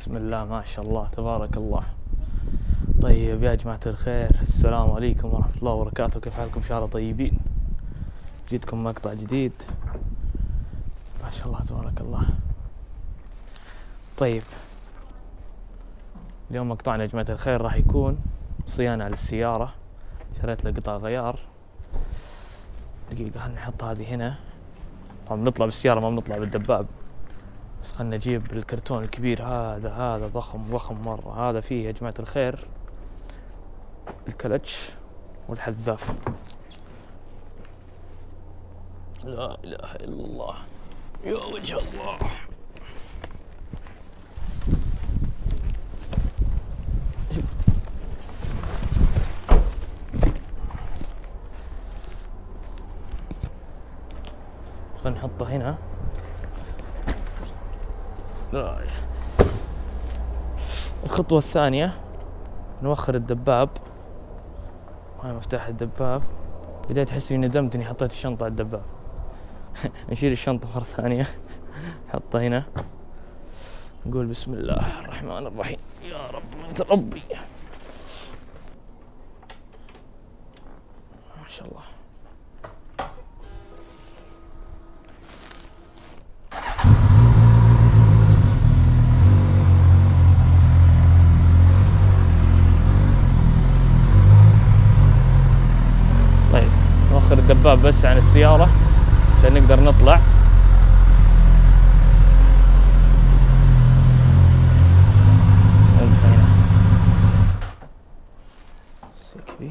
بسم الله ما شاء الله تبارك الله. طيب يا جماعة الخير، السلام عليكم ورحمة الله وبركاته. كيف حالكم؟ إن شاء الله طيبين. جيتكم مقطع جديد ما شاء الله تبارك الله. طيب اليوم مقطعنا يا جماعة الخير راح يكون صيانة للسيارة. شريت له قطع غيار. دقيقة خلنا نحط هذه هنا. طبعا بنطلع بالسيارة ما بنطلع بالدباب، بس خلنا نجيب الكرتون الكبير هذا ضخم مرة. هذا فيه يا جماعة الخير الكلتش والحذاف. لا إله إلا الله، يا وجه الله. خلنا نحطه هنا. لا. الخطوة الثانية نوخر الدباب. هاي مفتاح الدباب. بديت أحس إني ندمت إني حطيت الشنطة على الدباب. نشيل الشنطة مرة ثانية، نحطها هنا، نقول بسم الله الرحمن الرحيم، يا رب أنت ربي. ما شاء الله. طيب نوخر الدباب بس عن السيارة عشان نقدر نطلع. نوقف هنا كذي.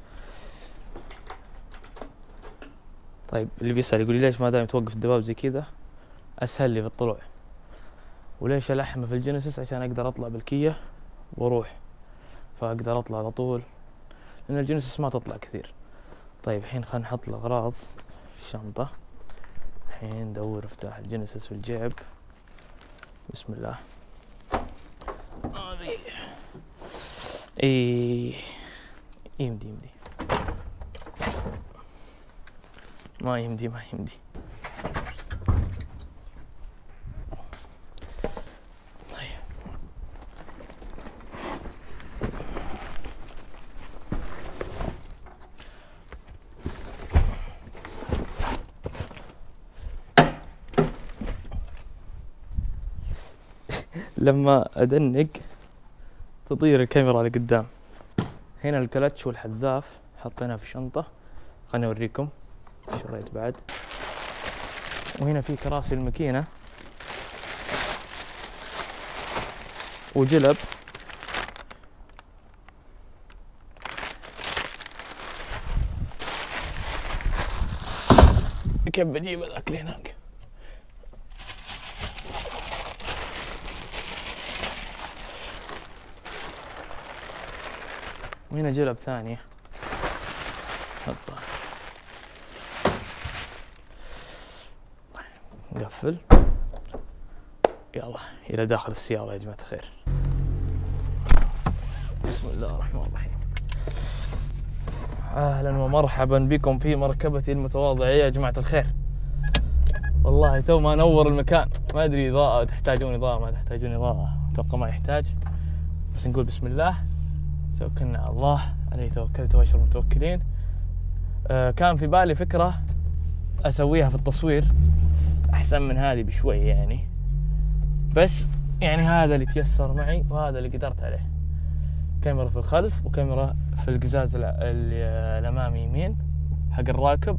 طيب اللي بيسأل يقول لي ليش ما دام توقف الدباب زي كذا؟ أسهل لي في الطلوع. وليش ألحمه في الجينيسيس؟ عشان أقدر أطلع بالكية وأروح، فأقدر أطلع على طول، لأن الجينيسيس ما تطلع كثير. طيب الحين خلينا نحط الأغراض في الشنطة. الحين ندور مفتاح الجينيسيس في الجيب. بسم الله. هذه يمدي ما يمدي. طيب لما أدنق تطير الكاميرا لقدام. هنا الكلتش والحذاف حطيناه في الشنطة. خليني أوريكم شريت بعد. وهنا في كراسي الماكينة وجلب. كيف بجيب الأكل هناك؟ وهنا جلب ثانية حطها. نقفل. يلا إلى داخل السيارة يا جماعة الخير. بسم الله الرحمن الرحيم. أهلا ومرحبا بكم في مركبتي المتواضعة يا جماعة الخير. والله تو ما أنور المكان، ما أدري إضاءة تحتاجون إضاءة ما تحتاجون إضاءة، أتوقع ما يحتاج، بس نقول بسم الله توكلنا على الله، عليه توكلت واشر المتوكلين. كان في بالي فكرة أسويها في التصوير أحسن من هذه بشوي يعني، بس يعني هذا اللي تيسر معي وهذا اللي قدرت عليه. كاميرا في الخلف وكاميرا في القزاز الأمامي يمين حق الراكب،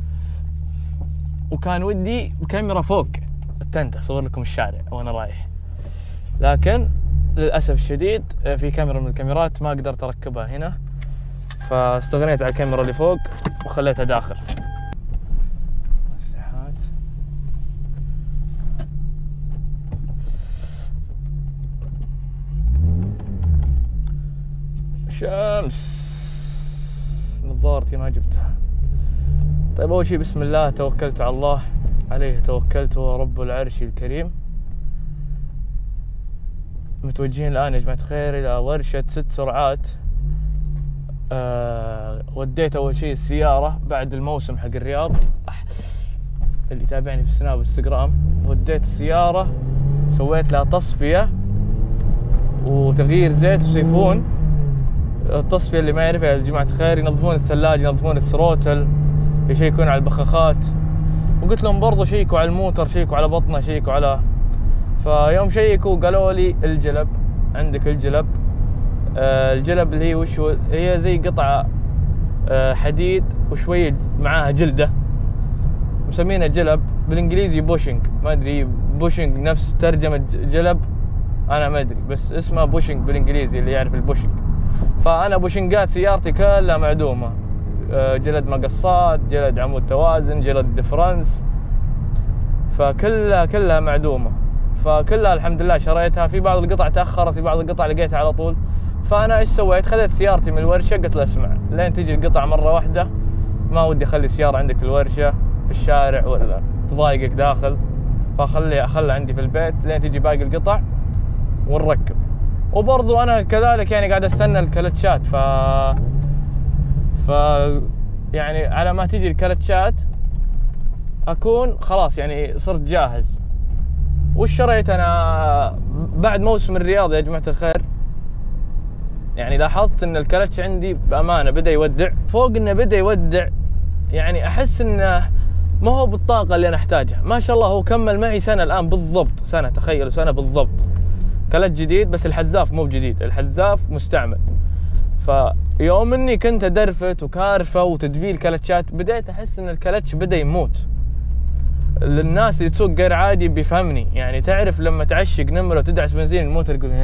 وكان ودي كاميرا فوق التنت أصور لكم الشارع وأنا رايح، لكن للأسف الشديد في كاميرا من الكاميرات ما قدرت أركبها هنا، فاستغنيت على الكاميرا اللي فوق وخليتها داخل. مساحات. شمس. نظارتي ما جبتها. طيب أول شيء بسم الله توكلت على الله، عليه توكلت هو رب العرش الكريم. متوجهين الآن يا جماعة الخير إلى ورشة 6 سرعات. وديت أول شيء السيارة بعد الموسم حق الرياض. اللي يتابعني في السناب والانستغرام، وديت السيارة سويت لها تصفية وتغيير زيت وسيفون. التصفية اللي ما يعرفها يا جماعة الخير، ينظفون الثلاجة، ينظفون الثروتل، يشيكون على البخاخات. وقلت لهم برضو شيكوا على الموتر، شيكوا على بطنه، شيكوا على. فيوم شيكوا قالوا لي الجلب، عندك الجلب. الجلب اللي هي وش هو؟ هي زي قطعة حديد وشوية معاها جلدة، مسمينها جلب بالانجليزي بوشنج، ما ادري بوشنج نفس ترجمة جلب انا ما ادري، بس اسمها بوشنج بالانجليزي اللي يعرف البوشنج. فانا بوشنجات سيارتي كلها معدومة، جلد مقصات، جلد عمود توازن، جلد ديفرنس، فكلها معدومة. فكلها الحمد لله شريتها. في بعض القطع تأخرت، في بعض القطع لقيتها على طول. فانا ايش سويت؟ خذيت سيارتي من الورشة، قلت له اسمع، لين تجي القطع مرة واحدة ما ودي اخلي السيارة عندك في الورشة في الشارع ولا تضايقك داخل، فخلها عندي في البيت لين تجي باقي القطع ونركب. وبرضو انا كذلك يعني قاعد استنى الكلتشات، يعني على ما تجي الكلتشات اكون خلاص يعني صرت جاهز. وش شريت انا بعد موسم الرياض يا جماعة الخير؟ يعني لاحظت ان الكلتش عندي بامانة بدأ يودع، فوق انه بدأ يودع يعني احس انه ما هو بالطاقة اللي انا احتاجها. ما شاء الله هو كمل معي سنة الان بالضبط، سنة، تخيلوا سنة بالضبط. كلتش جديد بس الحذاف مو جديد، الحذاف مستعمل. فيوم اني كنت ادرفت وكارفة وتدبيل كلتشات، بديت احس ان الكلتش بدأ يموت. للناس اللي تسوق غير عادي بيفهمني، يعني تعرف لما تعشق نمرة وتدعس بنزين الموتر يقول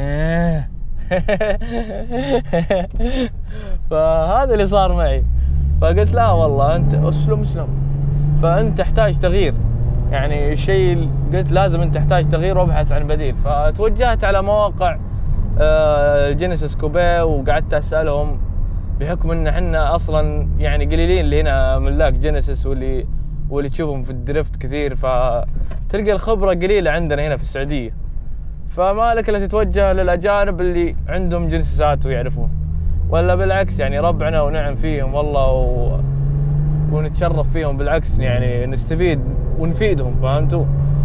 فهذا اللي صار معي. فقلت لا والله انت اسلم. فانت تحتاج تغيير، يعني الشيء قلت لازم انت تحتاج تغيير وابحث عن بديل. فتوجهت على مواقع جينيسيس كوبيه، وقعدت اسالهم بحكم ان احنا اصلا يعني قليلين اللي هنا ملاك جينيسيس واللي تشوفهم في الدريفت كثير، فتلقى الخبره قليله عندنا هنا في السعوديه. فما لك الا تتوجه للاجانب اللي عندهم جينيسيسات ويعرفون، ولا بالعكس يعني ربعنا ونعم فيهم والله ونتشرف فيهم، بالعكس يعني نستفيد ونفيدهم، فهمتوا؟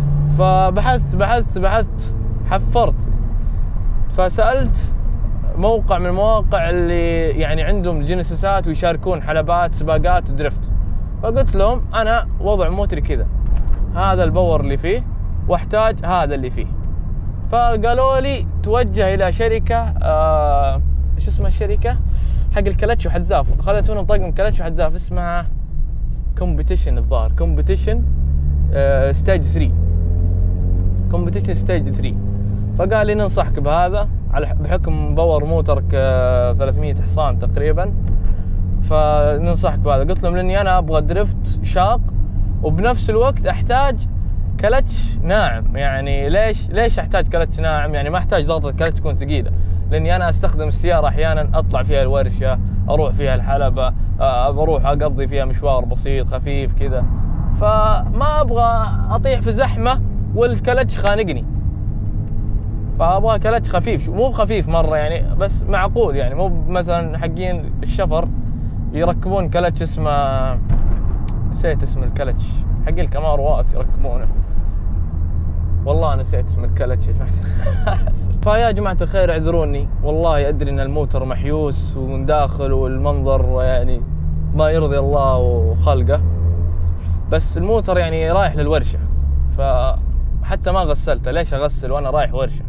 فبحثت حفرت، فسألت موقع من المواقع اللي يعني عندهم جينيسيسات ويشاركون حلبات سباقات ودريفت. فقلت لهم انا وضع موتري كذا، هذا الباور اللي فيه واحتاج هذا اللي فيه. فقالوا لي توجه الى شركة ايش اسمها الشركة حق الكلتش وحذاف. اخذت منهم طقم كلتش وحذاف اسمها كومبيتيشن، الظاهر كومبيتيشن ستيج 3، كومبيتيشن ستيج 3. فقال لي ننصحك بهذا بحكم باور موترك 300 حصان تقريبا، فننصحك بهذا. قلت لهم لاني انا ابغى دريفت شاق وبنفس الوقت احتاج كلتش ناعم. يعني ليش احتاج كلتش ناعم؟ يعني ما احتاج ضغطة الكلتش تكون ثقيلة، لاني انا استخدم السيارة احيانا اطلع فيها الورشة، اروح فيها الحلبة، بروح اقضي فيها مشوار بسيط خفيف كذا، فما ابغى اطيح في زحمة والكلتش خانقني. فابغى كلتش خفيف، مو بخفيف مرة يعني، بس معقول يعني، مو مثلا حقين الشفر يركبون كلتش اسمه، نسيت اسم الكلتش حق الكاماروات يركبونه، والله نسيت اسم الكلتش يا جماعة. فيا جماعة الخير اعذروني، والله ادري ان الموتر محيوس ومن داخل والمنظر يعني ما يرضي الله وخلقه، بس الموتر يعني رايح للورشة، فحتى ما غسلته. ليش اغسل وانا رايح ورشة؟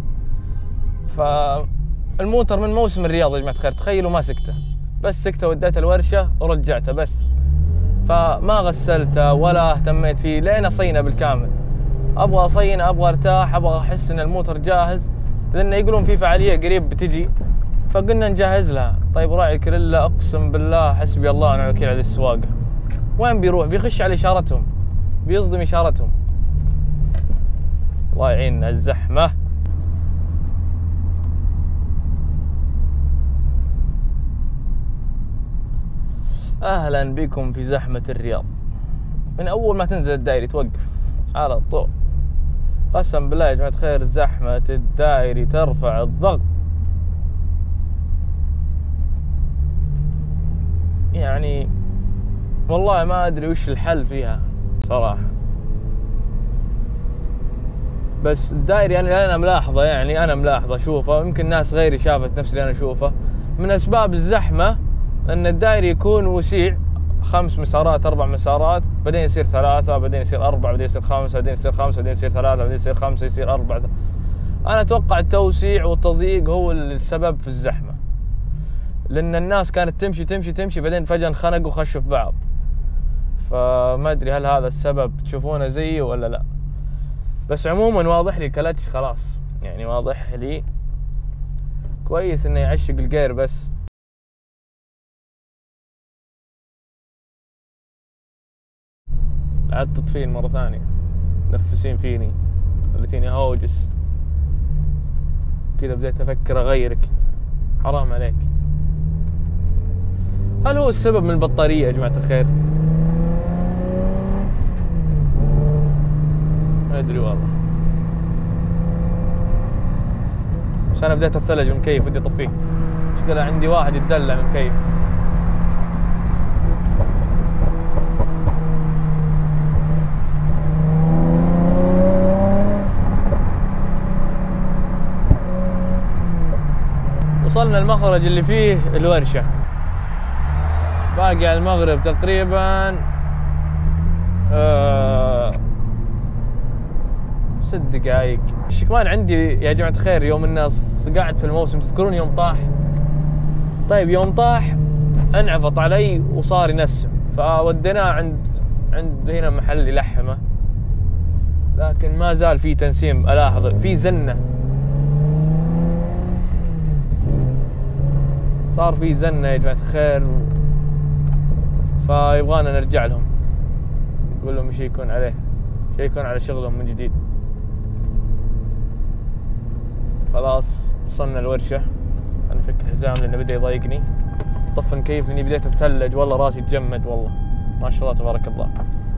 فالموتر من موسم الرياض يا جماعة الخير، تخيلوا ما سكته، بس سكته وديته الورشة ورجعته بس، فما غسلته ولا اهتميت فيه لين اصينه بالكامل. ابغى اصينه، ابغى ارتاح، ابغى احس ان الموتر جاهز، لان يقولون في فعالية قريب بتجي، فقلنا نجهز لها. طيب راعي كريلا اقسم بالله حسبي الله ونعم الوكيل على السواقة، وين بيروح؟ بيخش على اشارتهم، بيصدم اشارتهم، الله يعيننا الزحمة. اهلا بكم في زحمة الرياض. من اول ما تنزل الدائري توقف على طول، قسم بالله يا جماعة الخير زحمة الدائري ترفع الضغط، يعني والله ما ادري وش الحل فيها صراحة. بس الدايري انا ملاحظه، يعني انا ملاحظه اشوفه، يمكن ناس غيري شافت نفس اللي انا اشوفه. من اسباب الزحمه ان الدايري يكون وسيع، 5 مسارات 4 مسارات، بعدين يصير 3، بعدين يصير 4، بعدين يصير 5، بعدين يصير 5، بعدين يصير 3، بعدين يصير 5، يصير 4. انا اتوقع التوسيع والتضييق هو السبب في الزحمه، لان الناس كانت تمشي تمشي تمشي، بعدين فجاه انخنقوا وخشوا في بعض. فما ادري هل هذا السبب تشوفونه زيي ولا لا. بس عموما واضح لي الكلتش خلاص، يعني واضح لي كويس انه يعشق الجير. بس عاد تطفين مرة ثانية، نفسين فيني، خليتيني هوجس كذا، بديت افكر اغيرك. حرام عليك. هل هو السبب من البطارية يا جماعة الخير؟ ما ادري والله، بس انا بديت الثلج من المكيف ودي اطفيه. مشكلة عندي واحد يتدلع من المكيف. وصلنا المخرج اللي فيه الورشة، باقي على المغرب تقريبا 6 دقايق. كمان عندي يا جماعة الخير، يوم الناس قاعد في الموسم، تذكرون يوم طاح؟ طيب يوم طاح انعفط علي وصار ينسم، فوديناه عند هنا محل يلحمه، لكن ما زال في تنسيم، الاحظ في زنة، صار في زنة يا جماعة الخير، فيبغانا نرجع لهم، نقول لهم يشيكون عليه، يشيكون على شغلهم من جديد. خلاص وصلنا الورشة، انا فك الحزام لانه بدا يضايقني، طف المكيف لاني بديت اتثلج، والله راسي تجمد، والله ما شاء الله تبارك الله.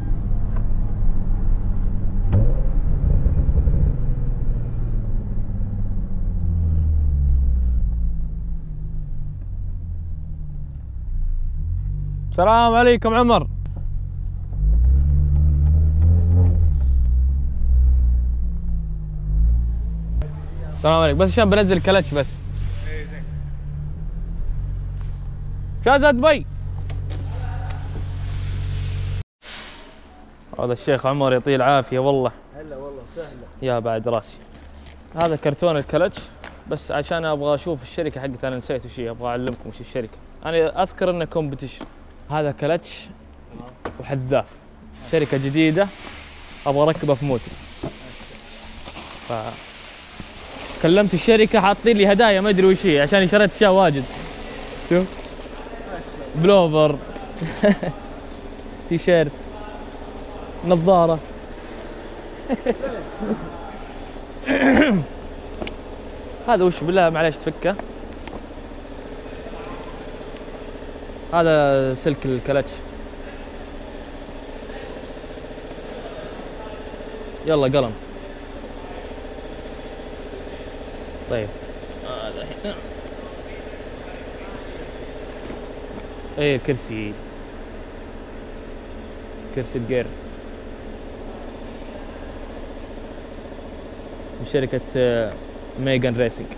السلام عليكم عمر. السلام عليكم، بس عشان بنزل كلتش بس. اي زين. شازة دبي. هذا الشيخ عمر يعطيه العافية والله. هلا والله سهلة. يا بعد راسي. هذا كرتون الكلتش، بس عشان ابغى اشوف الشركة حقتي، انا نسيت وش هي، ابغى اعلمكم وش الشركة. انا اذكر انه كومبتيشن. هذا كلتش وحذاف، شركة جديدة ابغى اركبها في موتي. كلمت الشركة حاطين لي هدايا ما ادري وش هي، عشان شريت اشياء واجد. شوف بلوفر تي شيرت، نظارة. هذا وش بالله معليش تفكه؟ هذا سلك الكلتش. يلا قلم. طيب هذا هنا. ايه كرسي الجير من شركة ميغان ريسنج.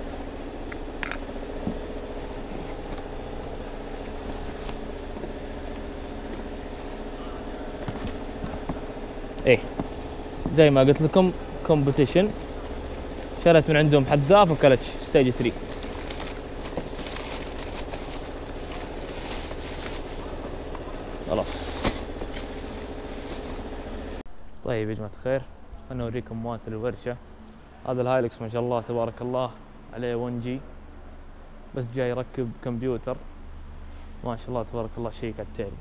ايه زي ما قلت لكم كومبيتيشن، شريت من عندهم حذاف وكلتش ستيج 3. خلاص. طيب يا جماعة الخير، انا اوريكم مواتر الورشة. هذا الهايلكس ما شاء الله تبارك الله عليه 1 جي، بس جاي يركب كمبيوتر ما شاء الله تبارك الله، شيك على التالي.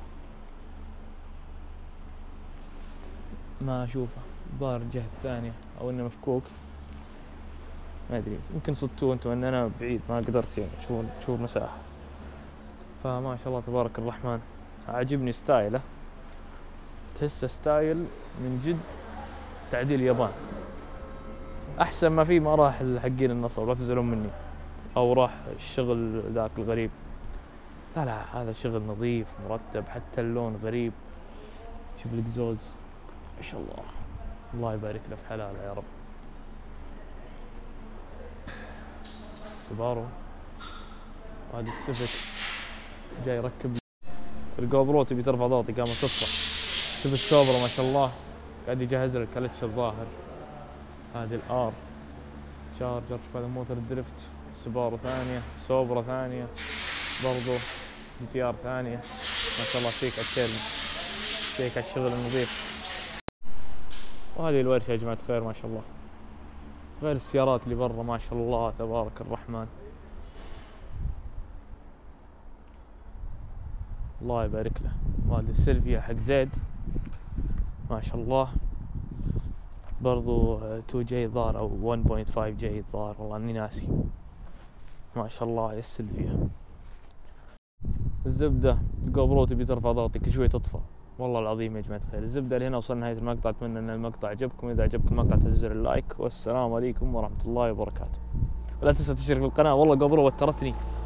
ما اشوفه، الظاهر الجهة الثانية او انه مفكوك، ما ادري، يمكن صدتوه انتم ان انا بعيد ما قدرت يعني شوف مساحة. فما شاء الله تبارك الرحمن، عاجبني ستايله، تحسه ستايل من جد تعديل يابان. احسن ما فيه ما راح حقين النصب، لا تزعلون مني، او راح الشغل ذاك الغريب. لا هذا شغل نظيف مرتب، حتى اللون غريب. شوف الاكزوز ما شاء الله، الله يبارك له في حلاله يا رب. سوبارو. هذا السيفيك جاي يركب الجو برو، تبي ترفع ضغطي قامت تطفى. شوف السوبرا ما شاء الله قاعد يجهز له الكلتش الظاهر. هذه الار شارجر، هذا موتر الدريفت. سوبارو ثانية، سوبرا ثانية برضو، جي تي ار ثانية. ما شاء الله فيك التيرن، فيك الشغل النظيف. وهذه الورشة يا جماعة الخير ما شاء الله، غير السيارات اللي برا ما شاء الله تبارك الرحمن. الله يبارك له. وهذه السيلفيا حق زيد ما شاء الله، برضو 2 جي الظاهر او 1.5 جي الظاهر، والله اني ناسي. ما شاء الله يا السيلفيا. الزبدة الجو برو تبي ترفع ضغطك كل شوي تطفى، والله العظيم يا جماعة الخير. الزبدة لهنا وصلنا نهاية المقطع، اتمنى ان المقطع عجبكم. اذا عجبكم المقطع تنزل اللايك، والسلام عليكم ورحمة الله وبركاته. ولا تنسى تشترك بالقناة، والله جو برو وترتني.